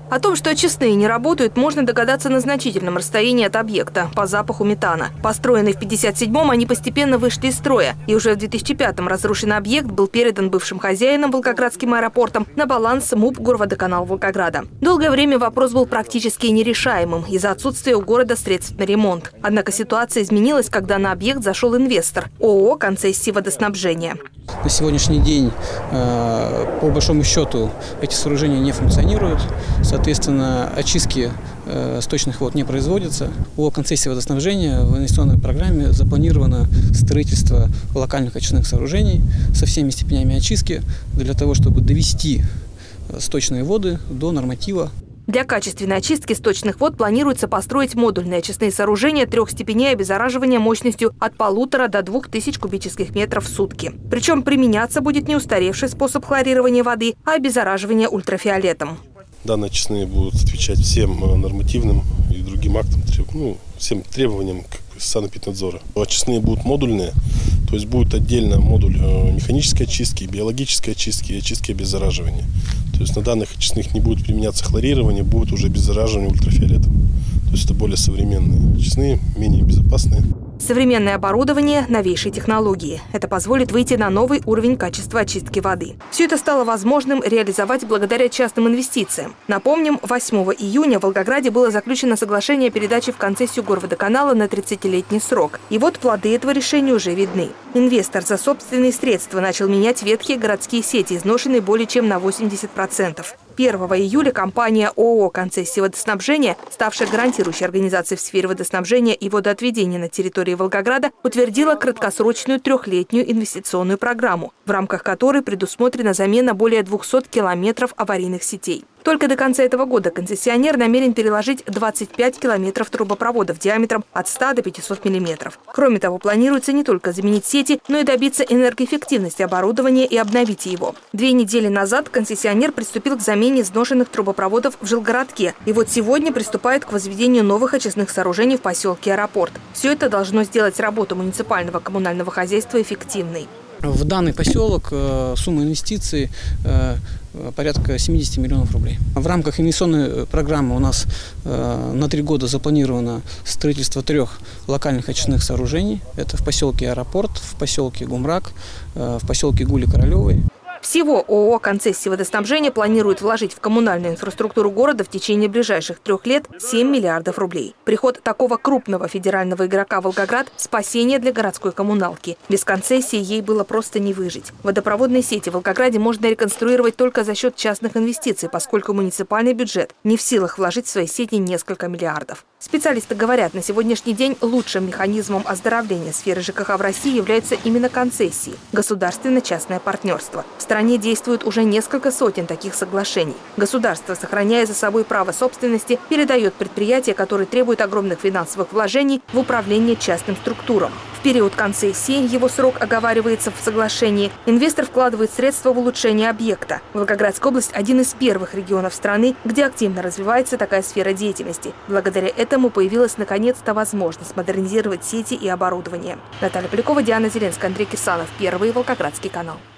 О том, что очистные не работают, можно догадаться на значительном расстоянии от объекта, по запаху метана. Построенные в 1957-м, они постепенно вышли из строя. И уже в 2005-м разрушенный объект был передан бывшим хозяинам Волгоградским аэропортом на баланс МУП Горводоканал Волгограда. Долгое время вопрос был практически нерешаемым из-за отсутствия у города средств на ремонт. Однако ситуация изменилась, когда на объект зашел инвестор – ООО «Концессии водоснабжения». На сегодняшний день, по большому счету, эти сооружения не функционируют. Соответственно, очистки сточных вод не производятся. По концессии водоснабжения в инвестиционной программе запланировано строительство локальных очистных сооружений со всеми степенями очистки для того, чтобы довести сточные воды до норматива. Для качественной очистки сточных вод планируется построить модульные очистные сооружения 3 степеней обеззараживания мощностью от 1500 до 2000 кубических метров в сутки. Причем применяться будет не устаревший способ хлорирования воды, а обеззараживание ультрафиолетом. Данные очистные будут отвечать всем нормативным и другим актам, всем требованиям санэпиднадзора. Очистные будут модульные, то есть будет отдельно модуль механической очистки, биологической очистки и очистки обеззараживания. То есть на данных очистных не будет применяться хлорирование, будет уже обеззараживание ультрафиолетом. То есть это более современные очистные, менее безопасные. Современное оборудование, новейшие технологии. Это позволит выйти на новый уровень качества очистки воды. Все это стало возможным реализовать благодаря частным инвестициям. Напомним, 8 июня в Волгограде было заключено соглашение о передаче в концессию Горводоканала на 30-летний срок. И вот плоды этого решения уже видны. Инвестор за собственные средства начал менять ветхие городские сети, изношенные более чем на 80%. 1 июля компания ООО «Концессии водоснабжения», ставшая гарантирующей организацией в сфере водоснабжения и водоотведения на территории Волгограда, утвердила краткосрочную 3-летнюю инвестиционную программу, в рамках которой предусмотрена замена более 200 километров аварийных сетей. Только до конца этого года концессионер намерен переложить 25 километров трубопроводов диаметром от 100 до 500 миллиметров. Кроме того, планируется не только заменить сети, но и добиться энергоэффективности оборудования и обновить его. 2 недели назад концессионер приступил к замене изношенных трубопроводов в Жилгородке. И вот сегодня приступает к возведению новых очистных сооружений в поселке Аэропорт. Все это должно сделать работу муниципального коммунального хазяйства эффективной. В данный поселок сумма инвестиций порядка 70 миллионов рублей. В рамках инвестиционной программы у нас на 3 года запланировано строительство 3 локальных очистных сооружений. Это в поселке Аэропорт, в поселке Гумрак, в поселке Гули-Королевой. Всего ООО «Концессии водоснабжения» планирует вложить в коммунальную инфраструктуру города в течение ближайших 3 лет 7 миллиардов рублей. Приход такого крупного федерального игрока в Волгоград – спасение для городской коммуналки. Без концессии ей было просто не выжить. Водопроводные сети в Волгограде можно реконструировать только за счет частных инвестиций, поскольку муниципальный бюджет не в силах вложить в свои сети несколько миллиардов. Специалисты говорят, на сегодняшний день лучшим механизмом оздоровления сферы ЖКХ в России являются именно концессии – государственно-частное партнерство. В стране действует уже несколько сотен таких соглашений. Государство, сохраняя за собой право собственности, передает предприятия, которые требуют огромных финансовых вложений, в управление частным структурам. В период концессии, его срок оговаривается в соглашении, инвестор вкладывает средства в улучшение объекта. Волгоградская область – один из первых регионов страны, где активно развивается такая сфера деятельности. Благодаря этому появилась наконец-то возможность модернизировать сети и оборудование. Наталья Полякова, Диана Зеленская, Андрей Кирсанов. Первый Волгоградский канал.